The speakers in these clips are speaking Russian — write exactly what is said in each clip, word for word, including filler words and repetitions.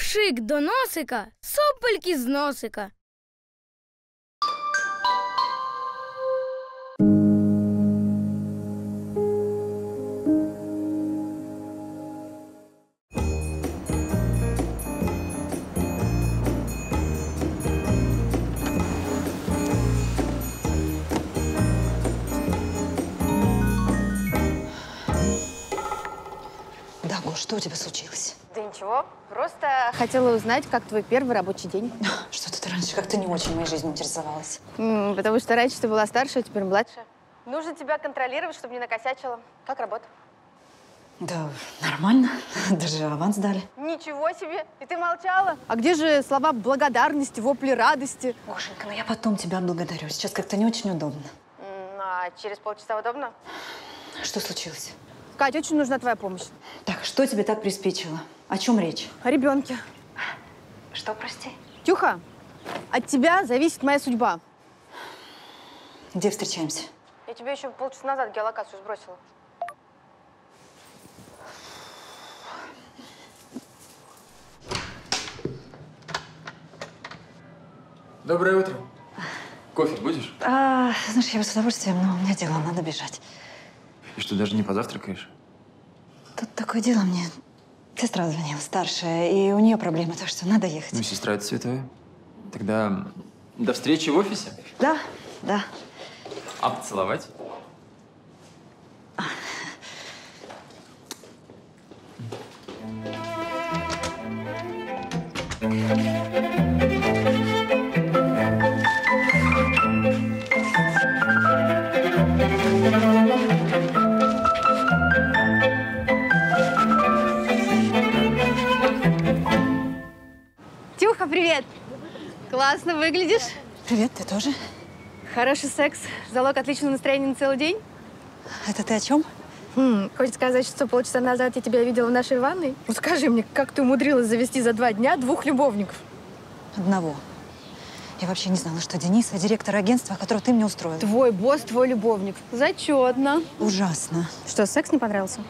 Пшик до носика, сопельки з носика. Да, Гош, что у тебя случилось? Да ничего, просто хотела узнать, как твой первый рабочий день. Что-то ты раньше как-то не очень моей жизнью интересовалась. М, потому что раньше ты была старше, а теперь младше. Нужно тебя контролировать, чтобы не накосячила. Как работа? Да, нормально. Даже аванс дали. Ничего себе! И ты молчала? А где же слова благодарности, вопли радости? Гошенька, ну я потом тебя отблагодарю. Сейчас как-то не очень удобно. М, А через полчаса удобно? Что случилось? Кать, очень нужна твоя помощь. Так, что тебе так приспичило? О чем речь? О ребенке. Что, прости? Тюха, от тебя зависит моя судьба. Где встречаемся? Я тебе еще полчаса назад геолокацию сбросила. Доброе утро. Кофе будешь? А, знаешь, я бы с удовольствием, но у меня дела, надо бежать. И что, даже не позавтракаешь? Тут такое дело, мне сестра звонила, старшая, и у нее проблемы, так что надо ехать. Ну, сестра это святое. Тогда до встречи в офисе. Да, да. А поцеловать? Тюха, привет! Классно выглядишь. Привет, ты тоже? Хороший секс. Залог отличного настроения на целый день. Это ты о чем? Хм, хочешь сказать, что полчаса назад я тебя видела в нашей ванной? Ну скажи мне, как ты умудрилась завести за два дня двух любовников? Одного. Я вообще не знала, что Денис – директор агентства, которое ты мне устроил. Твой босс, твой любовник. Зачетно. Ужасно. Что, секс не понравился?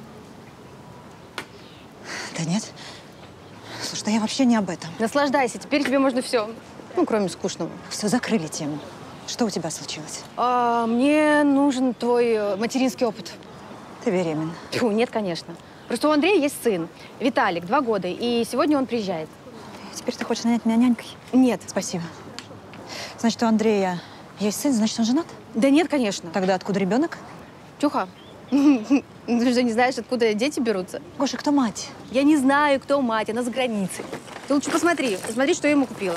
Да нет. Слушай, да я вообще не об этом. Наслаждайся, теперь тебе можно все. Ну, кроме скучного. Все, закрыли тему. Что у тебя случилось? А, мне нужен твой э, материнский опыт. Ты беременна. Фу, нет, конечно. Просто у Андрея есть сын, Виталик, два года, и сегодня он приезжает. Теперь ты хочешь нанять меня нянькой? Нет. Спасибо. Значит, у Андрея есть сын, значит, он женат? Да нет, конечно. Тогда откуда ребенок? Тюха, ты же не знаешь, откуда дети берутся? Гоша, кто мать? Я не знаю, кто мать, она за границей. Ты лучше посмотри, посмотри, что я ему купила.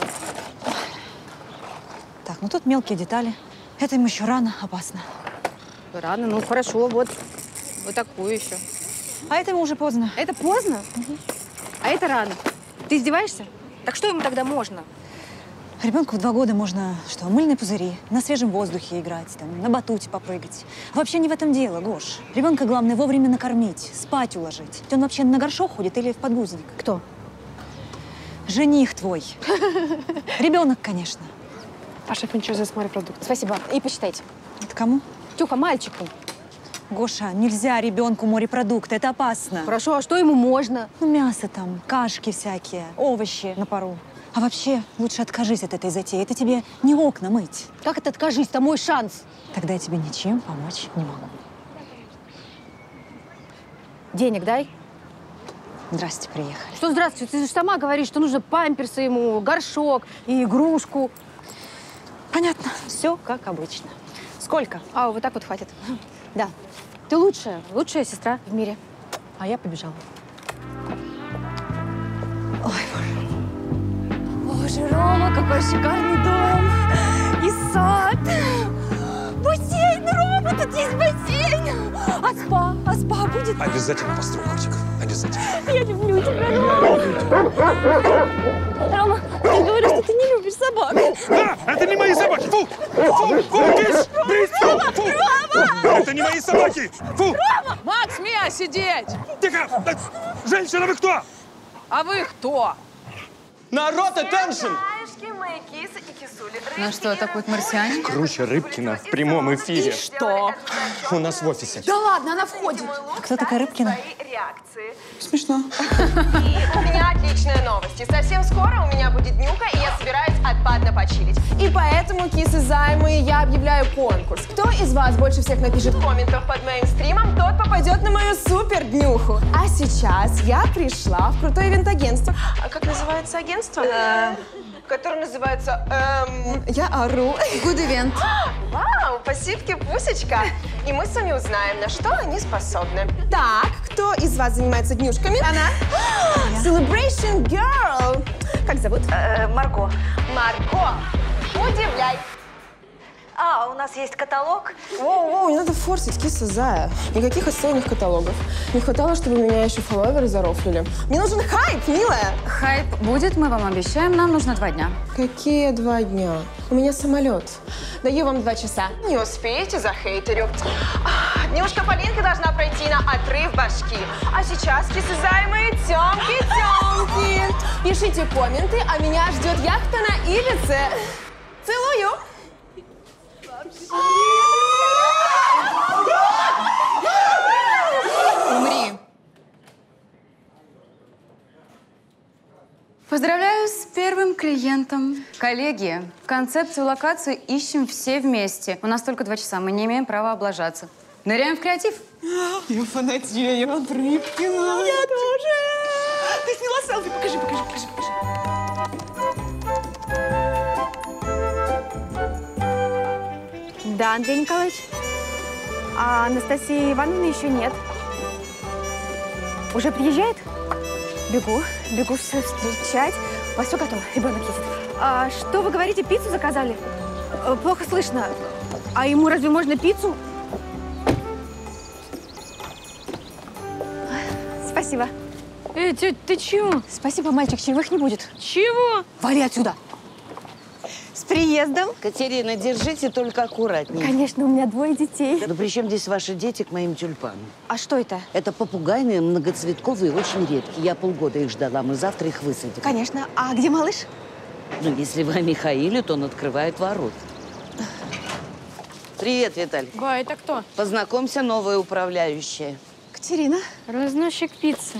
Так, ну тут мелкие детали. Это ему еще рано, опасно. Рано, ну хорошо, вот, вот такую еще. А это ему уже поздно. Это поздно? Угу. А это рано. Ты издеваешься? Так что ему тогда можно? Ребенку в два года можно, что, мыльные пузыри, на свежем воздухе играть, там, на батуте попрыгать. Вообще не в этом дело, Гош. Ребенка главное вовремя накормить, спать уложить. Он вообще на горшок ходит или в подгузник? Кто? Жених твой. Ребенок, конечно. А шеф ничего за морепродукт. Спасибо. И посчитайте. Это кому? Тюха, мальчику. Гоша, нельзя ребенку морепродукты, это опасно. Хорошо, а что ему можно? Ну, мясо там, кашки всякие, овощи на пару. А вообще, лучше откажись от этой затеи. Это тебе не окна мыть. Как это откажись? Это мой шанс. Тогда я тебе ничем помочь не могу. Денег дай. Здрасте, приехали. Что здравствуйте? Ты же сама говоришь, что нужно памперсы ему, горшок и игрушку. Понятно. Все как обычно. Сколько? А, вот так вот хватит. Да. Ты лучшая, лучшая сестра в мире. А я побежала. Ой, боже. Боже, Рома, какой шикарный дом! И сад! Бассейн, Рома, тут есть бассейн! А спа? А спа будет? Обязательно построю, котик. Обязательно. Я люблю тебя, Рома! Рома, ты говоришь, что ты не любишь собак. А, это не мои собаки! Фу! Фу! Фу! Киш! Брысь! Фу! Фу! Это не мои собаки! Фу! Рома! Макс, Мия, сидеть! Тихо! Женщина, вы кто? А вы кто? Народ, attention! Ну что, такой марсианин? Круче Рыбкина в прямом эфире. Что? У нас в офисе. Да ладно, она входит. А кто такая Рыбкина? Смешно. И у меня отличная новость. пусечки. Совсем скоро у меня будет днюха, и я собираюсь отпадно почилить. И поэтому, кисы займы, я объявляю конкурс. Кто из вас больше всех напишет комментов под моим стримом, тот попадет на мою супер днюху. А сейчас я пришла в крутое ивент-агентство. А как называется агентство? Которое называется... Эм, я ору. Good event. Вау, спасибо, Пусечка. И мы с вами узнаем, на что они способны. Так, кто из вас занимается днюшками? Она. Celebration Girl. Как зовут? Э, Марго. Марго. Удивляй. А, у нас есть каталог. Воу-воу, не надо форсить, киса зая. Никаких отстойных каталогов. Не хватало, чтобы меня еще фолловеры зарофлили. Мне нужен хайп, милая. Хайп будет, мы вам обещаем, нам нужно два дня. Какие два дня? У меня самолет. Даю вам два часа. Не успеете, захейтерю. А, Днюшка Полинка должна пройти на отрыв башки. А сейчас, кисы займы, тёмки-тёмки. Пишите комменты, а меня ждет яхта на Ибице. Целую. Умри. Поздравляю с первым клиентом. Коллеги, концепцию, локацию ищем все вместе. У нас только два часа, мы не имеем права облажаться. Ныряем в креатив. Я фанатею от Рыбкина. Я тоже. Ты сняла селфи? Покажи, покажи, покажи, покажи. Да, Андрей Николаевич. А Анастасии Ивановны еще нет. Уже приезжает? Бегу, бегу все встречать. У вас все готово, ребенок едет. А что вы говорите, пиццу заказали? Э, Плохо слышно. А ему разве можно пиццу? Спасибо. Эй, тетя, ты чего? Спасибо, мальчик, чаевых не будет. Чего? Вали отсюда. С приездом. Катерина, держите только аккуратнее. Конечно, у меня двое детей. Но при чем здесь ваши дети к моим тюльпанам? А что это? Это попугайные, многоцветковые, очень редкие. Я полгода их ждала, мы завтра их высадим. Конечно. А где малыш? Ну, если вы о Михаиле, то он открывает ворот. Привет, Виталий. Ба, это кто? Познакомься, новая управляющая. Катерина. Разносчик пиццы.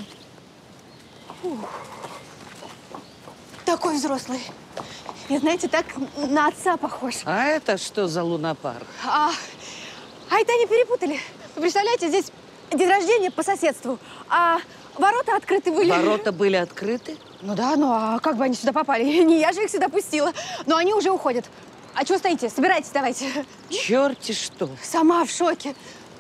Такой взрослый. И, знаете, так на отца похож. А это что за лунопарк? А, а это они перепутали. Вы представляете, здесь день рождения по соседству, а ворота открыты были. Ворота были открыты? Ну да, ну а как бы они сюда попали? Не я же их сюда пустила. Но они уже уходят. А чего стоите? Собирайтесь, давайте. Черти что. Сама в шоке.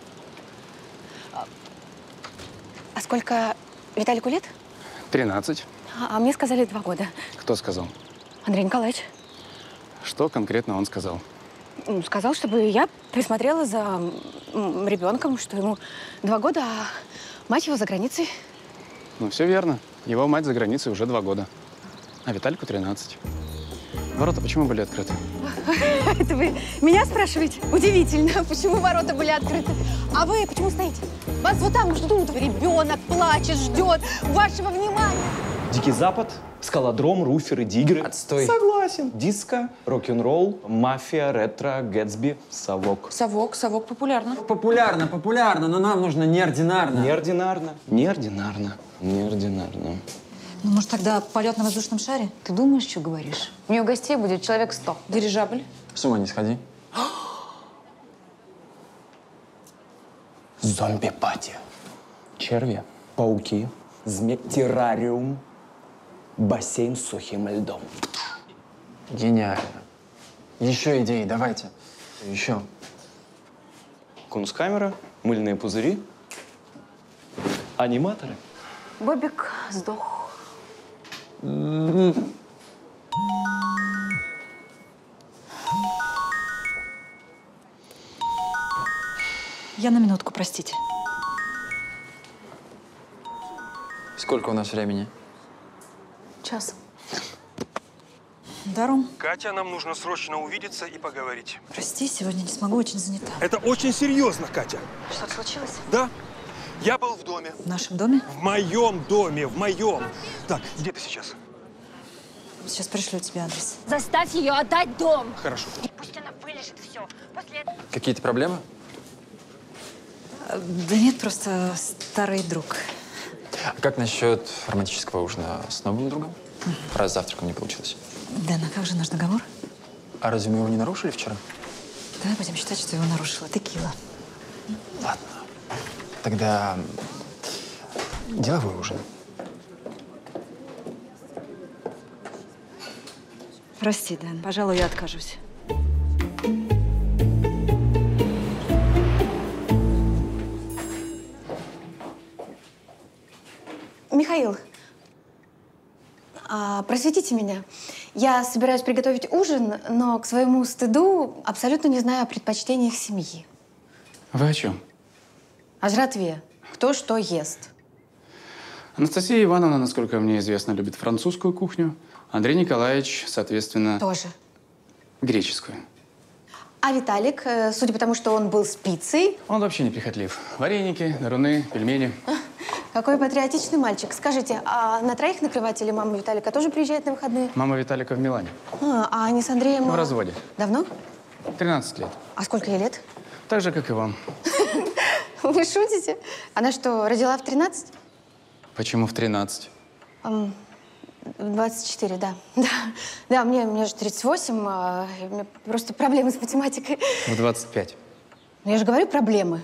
А сколько Виталику лет? тринадцать. А, а мне сказали два года. Кто сказал? Андрей Николаевич. Что конкретно он сказал? Ну, сказал, чтобы я присмотрела за м, ребенком, что ему два года, а мать его за границей. Ну, все верно. Его мать за границей уже два года. А Витальку тринадцать. Ворота почему были открыты? Это вы меня спрашиваете? Удивительно, почему ворота были открыты. А вы почему стоите? Вас вот там ждут. Ребенок плачет, ждет вашего внимания. Дикий Запад, скалодром, руферы, диггеры. Отстой. Согласен. Диско, рок-н-ролл, мафия, ретро, Гэтсби, совок. Совок, совок популярно. Популярно, популярно, но нам нужно неординарно. Неординарно. Неординарно. Неординарно. Ну, может, тогда полет на воздушном шаре? Ты думаешь, что говоришь? У нее гостей будет человек сто. Дирижабль. С ума не сходи. Зомби-пати. Черви, пауки, змеи, террариум, бассейн с сухим льдом. Гениально. Еще идеи, давайте. Еще. Кунсткамера, мыльные пузыри, аниматоры. Бобик сдох. Я на минутку, простите. Сколько у нас времени? Час. Да, Ром? Катя, нам нужно срочно увидеться и поговорить. Прости, сегодня не смогу, очень занята. Это очень серьезно, Катя. Что-то случилось? Да. Я был в доме. В нашем доме? В моем доме, в моем. Так, где ты сейчас? Сейчас пришлю тебе адрес. Заставь ее отдать дом. Хорошо. Пусть она вылежит все. После этого... Какие-то проблемы? Да нет, просто старый друг. А как насчет романтического ужина с новым другом? Раз завтраком не получилось. Дэн, а как же наш договор? А разве мы его не нарушили вчера? Давай будем считать, что его нарушила текила. Ладно. Тогда деловой ужин. Прости, Дэн, пожалуй, я откажусь. Михаил, а, просветите меня. Я собираюсь приготовить ужин, но к своему стыду абсолютно не знаю о предпочтениях семьи. Вы о чем? О жратве. Кто что ест. Анастасия Ивановна, насколько мне известно, любит французскую кухню. Андрей Николаевич, соответственно… Тоже. Греческую. А Виталик, э, судя по тому, что он был с пиццей… Он вообще не прихотлив. Вареники, даруны, пельмени. Какой патриотичный мальчик. Скажите, а на троих накрывать или мама Виталика тоже приезжает на выходные? Мама Виталика в Милане. А, а они с Андреем… В разводе. Давно? тринадцать лет. А сколько ей лет? Так же, как и вам. Вы шутите? Она что, родила в тринадцать? Почему в тринадцать? Um, двадцать четыре, да. Да, да мне, мне же тридцать восемь, а, у меня просто проблемы с математикой. В двадцать пять. Ну, я же говорю, проблемы.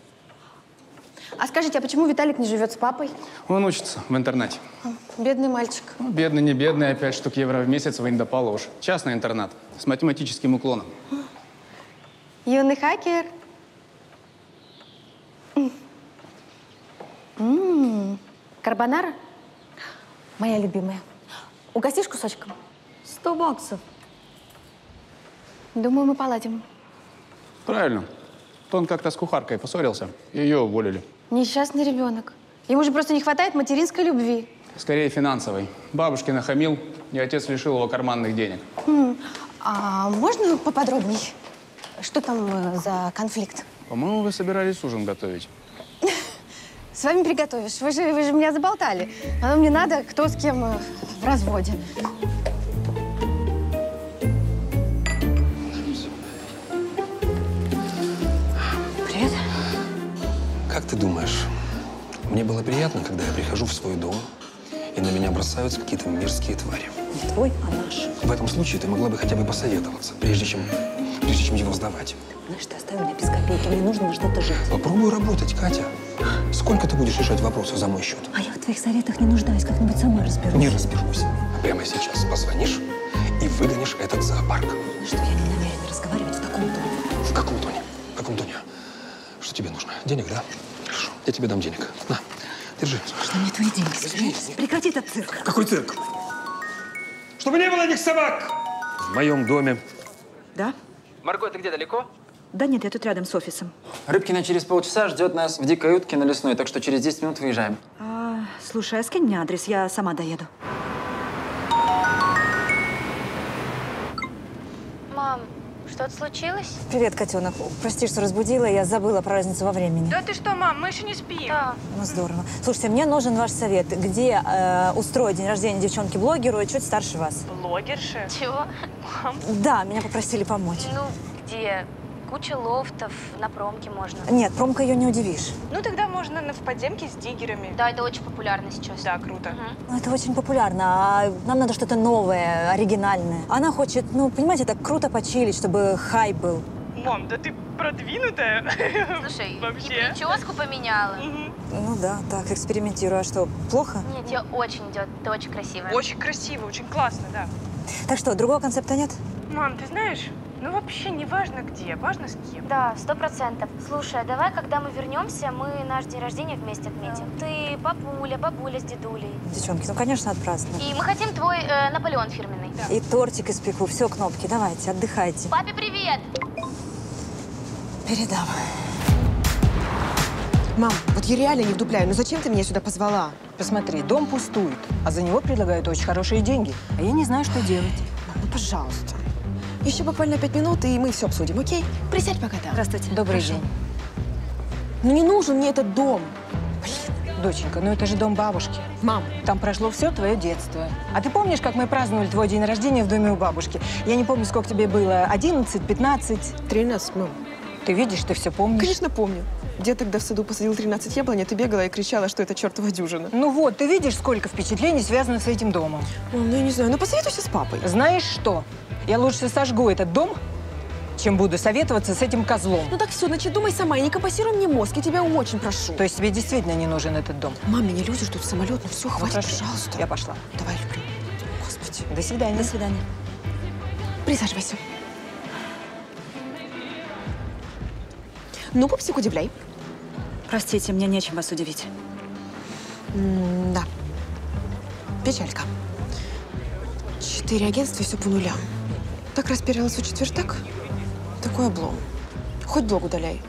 А скажите, а почему Виталик не живет с папой? Он учится в интернате. Бедный мальчик. Ну, бедный, не бедный, опять штук евро в месяц вы не доположь. Частный интернат с математическим уклоном. Юный хакер. М-м-м. Карбонара? Моя любимая. Угостишь кусочком? Сто баксов. Думаю, мы поладим. Правильно. То он как-то с кухаркой поссорился, и ее уволили. Несчастный ребенок. Ему же просто не хватает материнской любви. Скорее финансовой. Бабушке нахамил, и отец лишил его карманных денег. М, А можно поподробней? Что там э, за конфликт? По-моему, вы собирались ужин готовить. С вами приготовишь. Вы же, вы же меня заболтали. Оно мне надо, кто с кем э, в разводе. Привет. Как ты думаешь, мне было приятно, когда я прихожу в свой дом, и на меня бросаются какие-то мерзкие твари? Не твой, а наш. В этом случае ты могла бы хотя бы посоветоваться, прежде чем, прежде чем его сдавать. Знаешь, ты оставил меня без копейки, мне нужно на что-то жить. Попробуй работать, Катя. Сколько ты будешь решать вопросы за мой счет? А я в твоих советах не нуждаюсь, как-нибудь сама разберусь. Не разберусь. А прямо сейчас позвонишь и выгонишь этот зоопарк. Что я не намерена разговаривать в таком тоне. В каком тоне? В каком тоне? Что тебе нужно? Денег, да? Хорошо, я тебе дам денег. На, держи. Что мне твои деньги, собираешься? Прекрати этот цирк. Какой цирк? Чтобы не было этих собак в моем доме. Да? Марго, ты где, далеко? Да нет, я тут рядом с офисом. Рыбкина через полчаса ждет нас в дикой утке на Лесной, так что через десять минут выезжаем. А, слушай, а скинь мне адрес, я сама доеду. Мам, что-то случилось? Привет, котенок. Прости, что разбудила, я забыла про разницу во времени. Да ты что, мам, мы еще не спим. Да. Ну, здорово. Слушайте, мне нужен ваш совет. Где э, устроить день рождения девчонки-блогеру чуть старше вас? Блогерши? Чего? Мам. Да, меня попросили помочь. Ну, где? Куча лофтов, на промке можно. Нет, промка ее не удивишь. Ну тогда можно на в подземке с диггерами. Да, это очень популярно сейчас. Да, круто. Угу. Ну, это очень популярно, а нам надо что-то новое, оригинальное. Она хочет, ну, понимаете, так круто почилить, чтобы хайп был. Мам, да ты продвинутая. Слушай, Вообще. и прическу поменяла. Ну да, так, экспериментирую. А что, плохо? Нет, тебе очень идет, ты очень красивая. Очень красиво, очень классно, да. Так что, другого концепта нет? Мам, ты знаешь, ну вообще не важно где, важно с кем. Да, сто процентов. Слушай, а давай, когда мы вернемся, мы наш день рождения вместе отметим. Ты, папуля, бабуля с дедулей. Девчонки, ну, конечно, отпразднуем. И мы хотим твой э, Наполеон фирменный. Да. И тортик испеку, все, кнопки, давайте, отдыхайте. Папе привет! Передам. Мам, вот я реально не вдупляю, ну зачем ты меня сюда позвала? Посмотри, дом пустует, а за него предлагают очень хорошие деньги. А я не знаю, что делать. Ну, пожалуйста. Еще буквально пять минут, и мы все обсудим, окей? Присядь пока там. Здравствуйте. Добрый день. Ну не нужен мне этот дом. Доченька, ну это же дом бабушки. Мам. Там прошло все твое детство. А ты помнишь, как мы праздновали твой день рождения в доме у бабушки? Я не помню, сколько тебе было. одиннадцать, пятнадцать? тринадцать, мам. Ты видишь, ты все помнишь? Конечно, помню. Дед тогда в саду посадил тринадцать яблонь, а ты бегала и кричала, что это чертова дюжина. Ну вот, ты видишь, сколько впечатлений связано с этим домом. Мам, ну я не знаю, ну посоветуйся с папой. Знаешь что? Я лучше сожгу этот дом, чем буду советоваться с этим козлом. Ну так все, значит, думай сама и не компасируй мне мозг, я тебя очень прошу. То есть тебе действительно не нужен этот дом? Мам, меня люди ждут самолет, ну все, хватит, ну, пожалуйста. Я пошла. Давай, люблю. Господи. До свидания. До свидания. Присаживайся. Ну, пупсик, удивляй. Простите, мне нечем вас удивить. М да. Печалька. Четыре агентства и все по нулям. Так расперилась в четвертак. Такой облом. Хоть блог удаляй.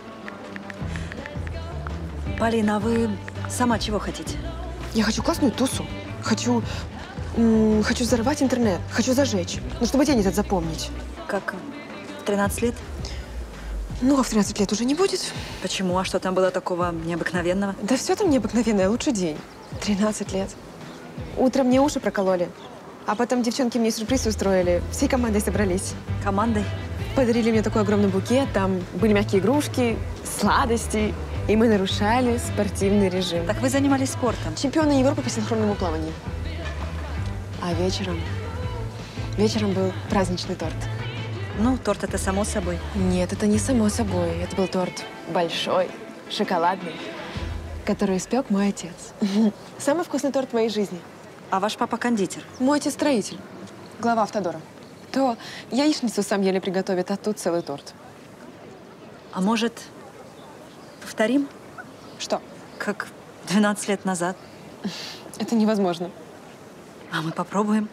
Полина, а вы сама чего хотите? Я хочу классную тусу. Хочу... м, хочу взорвать интернет. Хочу зажечь. Ну, чтобы день этот запомнить. Как? В тринадцать лет? Ну, а в тринадцать лет уже не будет. Почему? А что там было такого необыкновенного? Да все там необыкновенное. Лучший день. тринадцать лет. Утром мне уши прокололи. А потом девчонки мне сюрприз устроили. Всей командой собрались. Командой? Подарили мне такой огромный букет. Там были мягкие игрушки, сладости. И мы нарушали спортивный режим. Так вы занимались спортом? Чемпионы Европы по синхронному плаванию. А вечером... Вечером был праздничный торт. Ну, торт это само собой. Нет, это не само собой. Это был торт большой, шоколадный, который испек мой отец. Самый вкусный торт в моей жизни. А ваш папа кондитер? Мой отец строитель, глава Автодора. То яичницу сам еле приготовит, а тут целый торт. А может, повторим? Что? Как двенадцать лет назад. Это невозможно. А мы попробуем.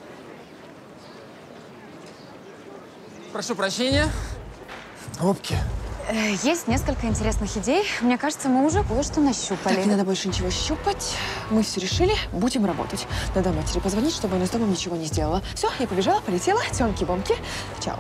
Прошу прощения. Опки. Есть несколько интересных идей. Мне кажется, мы уже кое-что нащупали. Так, не надо больше ничего щупать. Мы все решили, будем работать. Надо матери позвонить, чтобы она с домом ничего не сделала. Все, я побежала, полетела. Тёмки-бомки. Чао.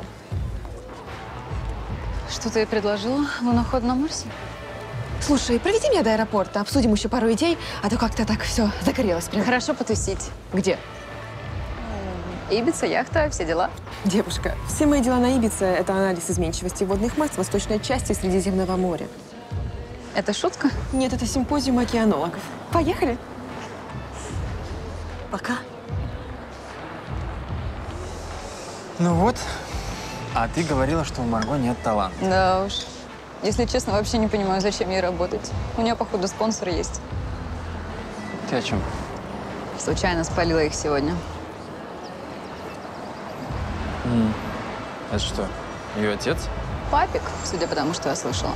Что ты ей предложила? Луноход на Марсе? Слушай, проведи меня до аэропорта, обсудим еще пару идей, а то как-то так все загорелось прям. Хорошо потусить. Где? Ибица, яхта, все дела. Девушка, все мои дела на Ибице – это анализ изменчивости водных масс в восточной части Средиземного моря. Это шутка? Нет, это симпозиум океанологов. Поехали. Пока. Ну вот. А ты говорила, что у Марго нет таланта. Да уж. Если честно, вообще не понимаю, зачем ей работать. У нее, походу, спонсор есть. Ты о чем? Случайно спалила их сегодня. Mm. Это что, ее отец? Папик, судя по тому, что я слышала.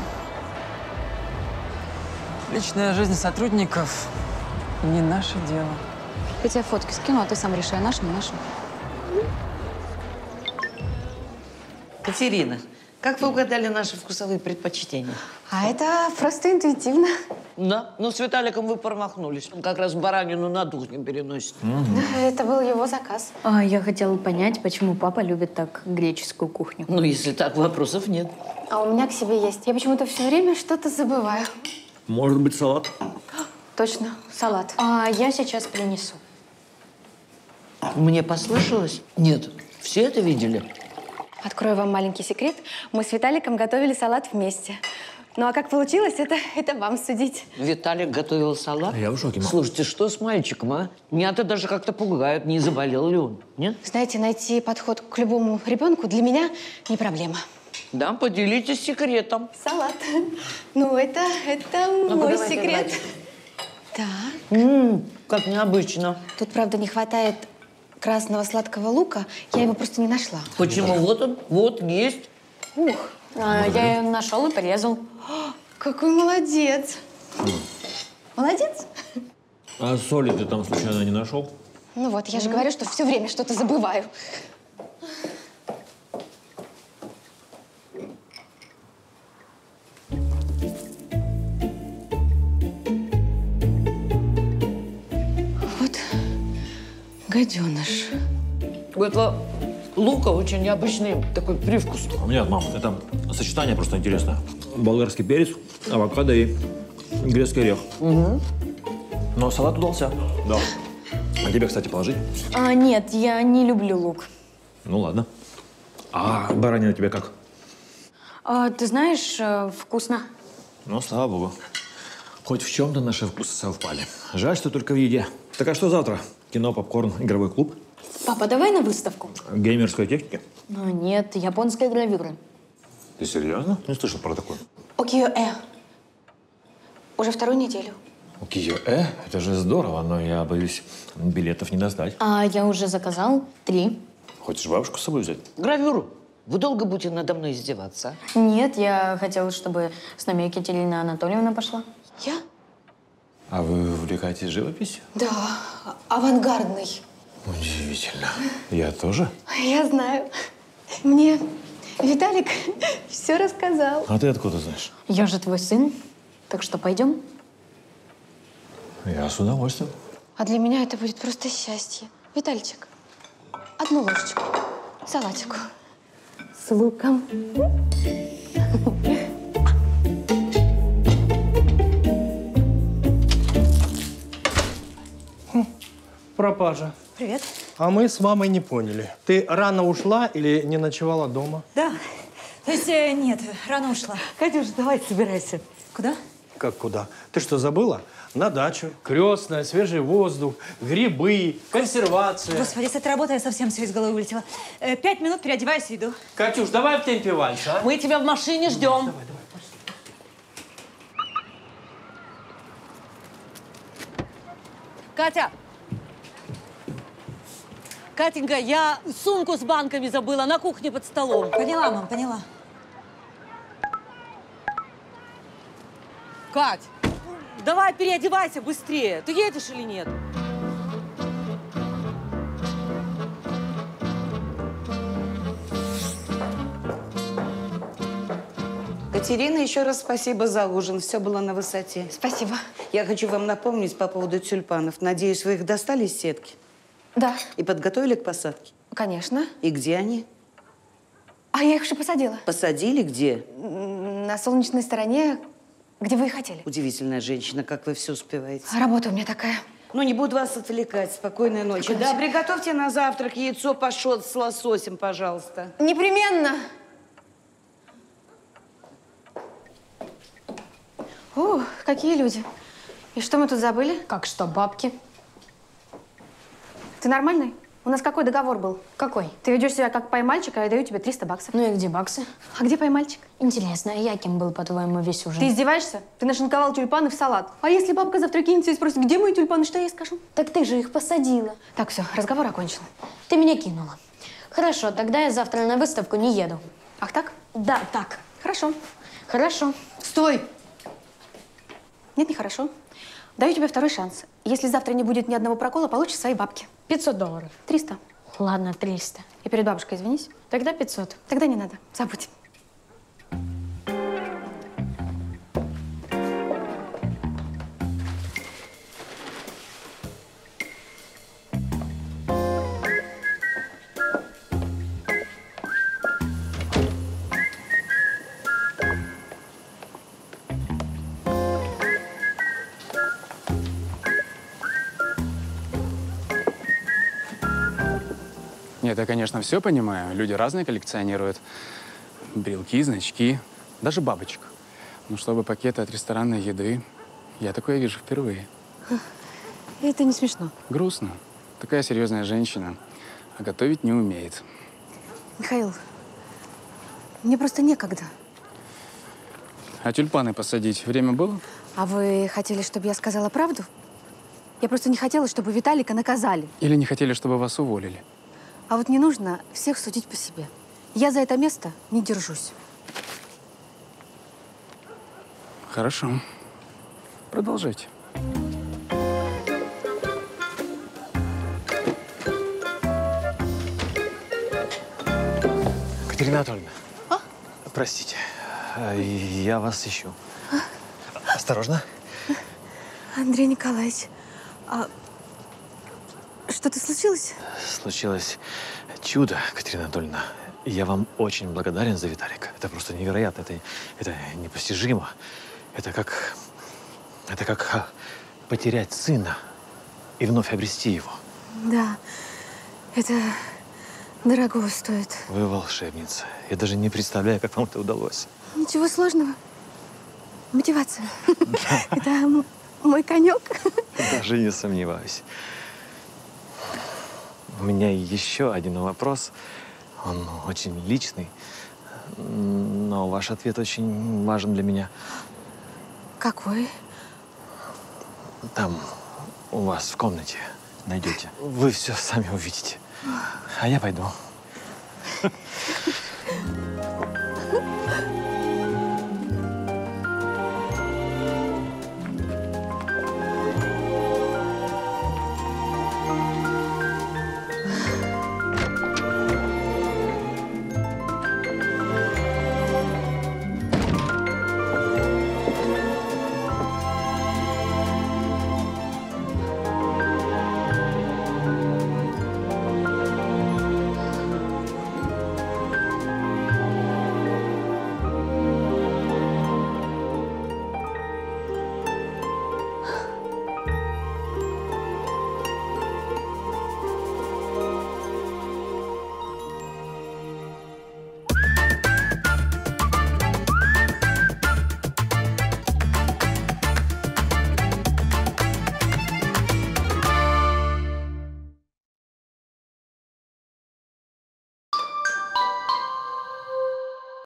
Личная жизнь сотрудников не наше дело. Я тебе фотки скину, а ты сам решай, наши, не наши. Катерина, как вы угадали наши вкусовые предпочтения? А это просто интуитивно. Да, но с Виталиком вы промахнулись. Он как раз баранину на дух не переносит. Это был его заказ. А я хотела понять, почему папа любит так греческую кухню. Ну, если так, вопросов нет. А у меня к себе есть. Я почему-то все время что-то забываю. Может быть, салат? Точно, салат. А я сейчас принесу. Мне послышалось? Нет. Все это видели? Открою вам маленький секрет. Мы с Виталиком готовили салат вместе. Ну а как получилось, это, это вам судить. Виталик готовил салат? Я в шоке, мам. Слушайте, что с мальчиком, а? Меня-то даже как-то пугают, не заболел ли он, нет? Знаете, найти подход к любому ребенку для меня не проблема. Да, поделитесь секретом. Салат. Ну, это, это Ну-ка, мой давайте, секрет. давайте. Так. М-м, как необычно. Тут, правда, не хватает красного сладкого лука. Я его просто не нашла. Почему? Вот он, вот, есть. Ух, А я ее нашел и порезал. какой молодец. Молодец. А соли ты там случайно не нашел? Ну вот, я же говорю, что все время что-то забываю. Вот гаденыш. У этого лука очень необычный такой привкус. Нет, мам, это сочетание просто интересное. Болгарский перец, авокадо и грецкий орех. Угу. Но салат удался. Да. А тебе, кстати, положить? А, нет, я не люблю лук. Ну ладно. А баранина тебе как? А, ты знаешь, э, вкусно. Ну, слава богу. Хоть в чем-то наши вкусы совпали. Жаль, что только в еде. Так а что завтра? Кино, попкорн, игровой клуб? Папа, давай на выставку. Геймерской техники? Ну, нет, японской гравюры. Ты серьезно? Не слышал про такое. Окиё-э. Уже вторую неделю. Укиё-э? Это же здорово, но я боюсь, билетов не достать. А я уже заказал три. Хочешь бабушку с собой взять? Гравюру. Вы долго будете надо мной издеваться? Нет, я хотела, чтобы с нами Екатерина Анатольевна пошла. Я? А вы увлекаетесь живописью? Да, авангардный. Удивительно. Я тоже? Я знаю. Мне Виталик все рассказал. А ты откуда знаешь? Я же твой сын, так что пойдем? Я с удовольствием. А для меня это будет просто счастье. Витальчик, одну ложечку салатику с луком. Пропажа. Привет. А мы с мамой не поняли. Ты рано ушла или не ночевала дома? Да. То есть, э, нет, рано ушла. Катюш, давай собирайся. Куда? Как куда? Ты что, забыла? На дачу. Крестная, свежий воздух, грибы, консервация. Господи, с этой работы я совсем все из головы вылетела. Э, пять минут, переодеваюсь и иду. Катюш, давай в темпе вальса, а? Мы тебя в машине ждем. Давай, давай. Катя! Катенька, я сумку с банками забыла на кухне под столом. Поняла, мам, поняла. Кать, давай переодевайся быстрее. Ты едешь или нет? Катерина, еще раз спасибо за ужин. Все было на высоте. Спасибо. Я хочу вам напомнить по поводу тюльпанов. Надеюсь, вы их достали из сетки? Да. И подготовили к посадке? Конечно. И где они? А я их уже посадила. Посадили где? На солнечной стороне, где вы и хотели. Удивительная женщина, как вы все успеваете. Работа у меня такая. Ну, не буду вас отвлекать. Спокойной ночи. Спокойной Да, ночи. приготовьте на завтрак яйцо пашот с лососем, пожалуйста. Непременно. О, какие люди. И что мы тут забыли? Как что, бабки? Ты нормальный? У нас какой договор был? Какой? Ты ведешь себя как поймальчик, а я даю тебе триста баксов. Ну и где баксы? А где поймальчик? Интересно, а я кем был, по-твоему, весь ужин? Ты издеваешься? Ты нашинковал тюльпаны в салат. А если бабка завтра кинется и спросит, где мои тюльпаны, что я ей скажу? Так ты же их посадила. Так, все, разговор окончен. Ты меня кинула. Хорошо, тогда я завтра на выставку не еду. Ах так? Да, так. Хорошо. Хорошо. Стой! Нет, нехорошо. Даю тебе второй шанс. Если завтра не будет ни одного прокола, получишь свои бабки. пятьсот долларов. триста. Ладно, триста. И перед бабушкой извинись. Тогда пятьсот. Тогда не надо. Забудь. Нет, я, конечно, все понимаю. Люди разные коллекционируют. Брелки, значки, даже бабочек. Но чтобы пакеты от ресторанной еды, я такое вижу впервые. Это не смешно. Грустно. Такая серьезная женщина, а готовить не умеет. Михаил, мне просто некогда. А тюльпаны посадить время было? А вы хотели, чтобы я сказала правду? Я просто не хотела, чтобы Виталика наказали. Или не хотели, чтобы вас уволили? А вот не нужно всех судить по себе. Я за это место не держусь. Хорошо. Продолжайте. Катерина Анатольевна. А? Простите, я вас ищу. А? Осторожно. Андрей Николаевич, а что-то случилось? Случилось чудо, Катерина Анатольевна. Я вам очень благодарен за Виталика. Это просто невероятно, это, это непостижимо. Это как, это как потерять сына и вновь обрести его. Да, это дорого стоит. Вы волшебница. Я даже не представляю, как вам это удалось. Ничего сложного. Мотивация. Это м- мой конек. Даже не сомневаюсь. У меня еще один вопрос. Он очень личный, но ваш ответ очень важен для меня. Какой? Там, у вас в комнате найдете. Вы все сами увидите. А я пойду.